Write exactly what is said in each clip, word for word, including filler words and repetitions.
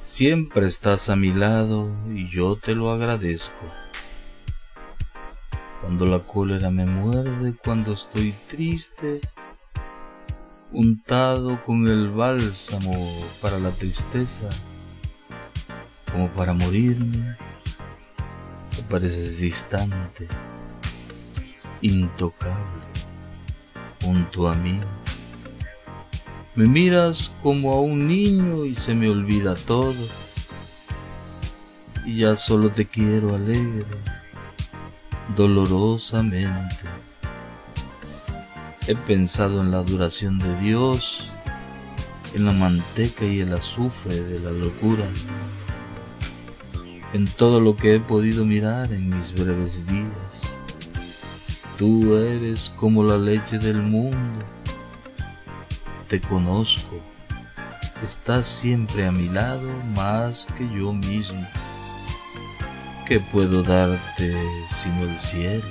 Siempre estás a mi lado y yo te lo agradezco. Cuando la cólera me muerde, cuando estoy triste, untado con el bálsamo para la tristeza, como para morirme, te pareces distante, intocable, junto a mí. Me miras como a un niño y se me olvida todo, y ya solo te quiero alegre, dolorosamente. He pensado en la duración de Dios, en la manteca y el azufre de la locura, en todo lo que he podido mirar en mis breves días. Tú eres como la leche del mundo. Te conozco, estás siempre a mi lado más que yo mismo. ¿Qué puedo darte sino el cielo?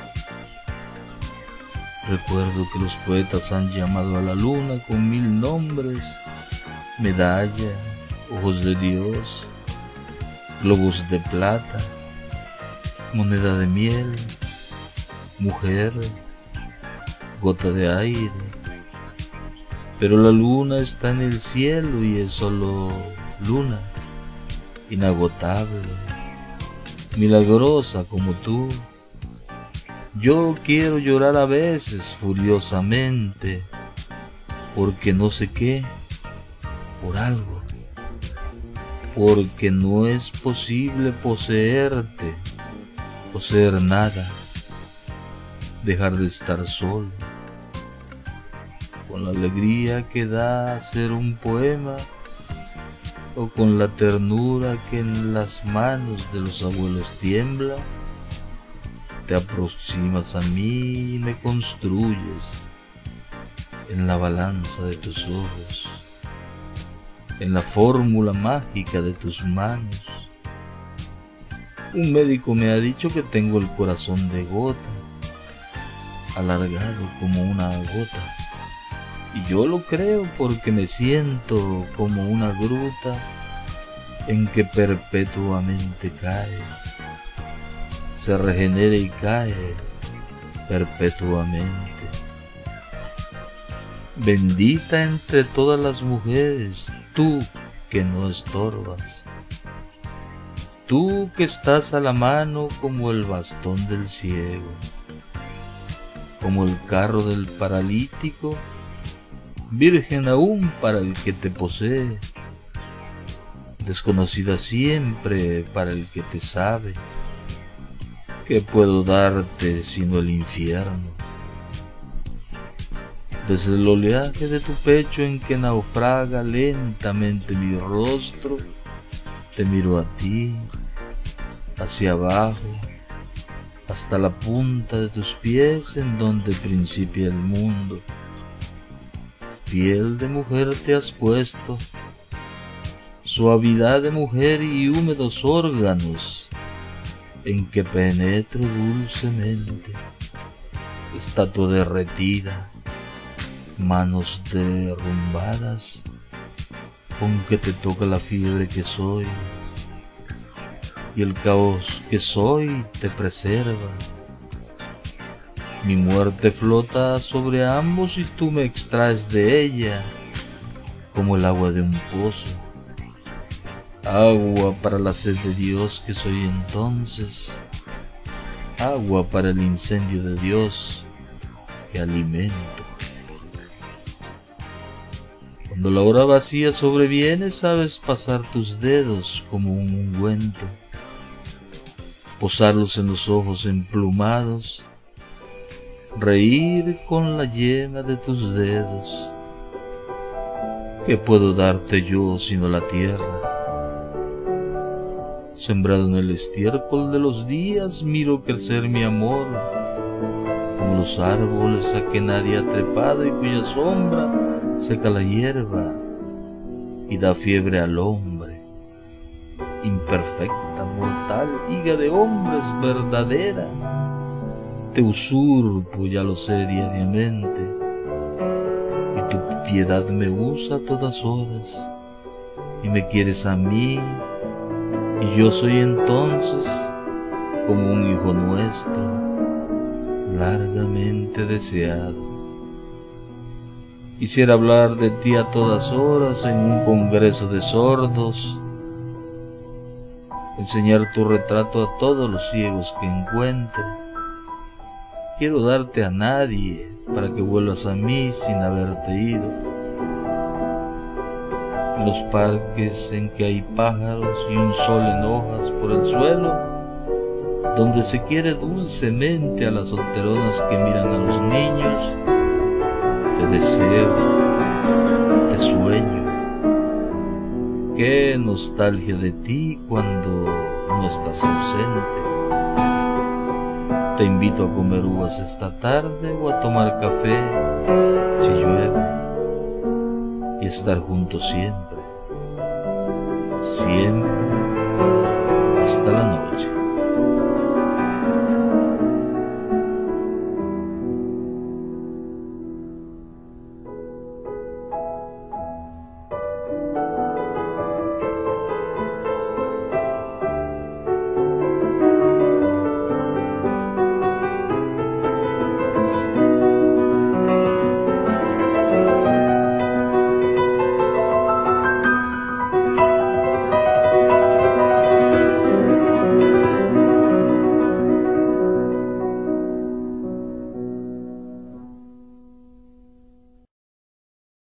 Recuerdo que los poetas han llamado a la luna con mil nombres: medalla, ojos de Dios, globos de plata, moneda de miel, mujer, gota de aire. Pero la luna está en el cielo y es solo luna, inagotable, milagrosa como tú. Yo quiero llorar a veces furiosamente, porque no sé qué, por algo, porque no es posible poseerte, poseer nada, dejar de estar solo. Con la alegría que da hacer un poema, o con la ternura que en las manos de los abuelos tiembla, te aproximas a mí y me construyes en la balanza de tus ojos, en la fórmula mágica de tus manos. Un médico me ha dicho que tengo el corazón de gota, alargado como una gota. Y yo lo creo porque me siento como una gruta en que perpetuamente cae, se regenera y cae perpetuamente. Bendita entre todas las mujeres, tú que no estorbas, tú que estás a la mano como el bastón del ciego, como el carro del paralítico, virgen aún para el que te posee, desconocida siempre para el que te sabe. ¿Qué puedo darte sino el infierno? Desde el oleaje de tu pecho en que naufraga lentamente mi rostro, te miro a ti, hacia abajo, hasta la punta de tus pies en donde principia el mundo. Piel de mujer te has puesto, suavidad de mujer y húmedos órganos en que penetro dulcemente. Estatua derretida, manos derrumbadas con que te toca la fiebre que soy, y el caos que soy te preserva. Mi muerte flota sobre ambos y tú me extraes de ella como el agua de un pozo. Agua para la sed de Dios que soy entonces, agua para el incendio de Dios que alimento. Cuando la hora vacía sobreviene, sabes pasar tus dedos como un ungüento, posarlos en los ojos emplumados, reír con la yema de tus dedos. ¿Qué puedo darte yo sino la tierra? Sembrado en el estiércol de los días, miro crecer mi amor, como los árboles a que nadie ha trepado y cuya sombra seca la hierba y da fiebre al hombre. Imperfecta, mortal, higa de hombres verdadera, te usurpo, ya lo sé diariamente, y tu piedad me usa a todas horas, y me quieres a mí, y yo soy entonces como un hijo nuestro, largamente deseado. Quisiera hablar de ti a todas horas en un congreso de sordos, enseñar tu retrato a todos los ciegos que encuentre. Quiero darte a nadie para que vuelvas a mí sin haberte ido. En los parques en que hay pájaros y un sol en hojas por el suelo, donde se quiere dulcemente a las solteronas que miran a los niños, te deseo, te sueño. Qué nostalgia de ti cuando no estás ausente. Te invito a comer uvas esta tarde o a tomar café si llueve, y estar juntos siempre, siempre, hasta la noche.